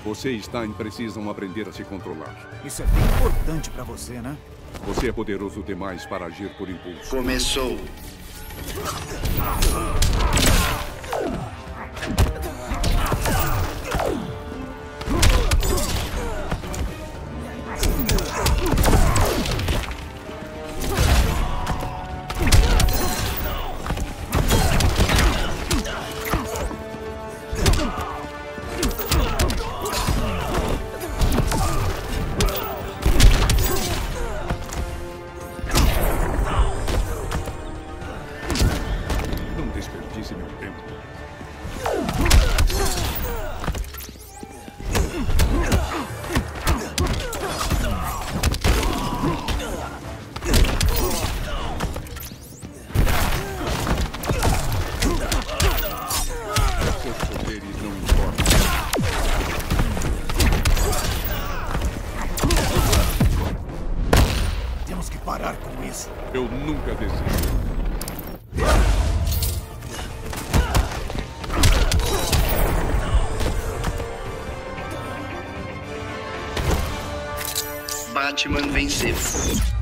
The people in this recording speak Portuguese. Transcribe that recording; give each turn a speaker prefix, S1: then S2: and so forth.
S1: Você e Stein precisam aprender a se controlar.
S2: Isso é bem importante pra você, né?
S1: Você é poderoso demais para agir por impulso.
S3: Começou.
S1: Não desperdice meu tempo. Seus poderes não importam.
S2: Temos que parar com isso.
S1: Eu nunca desisto.
S3: Batman venceu.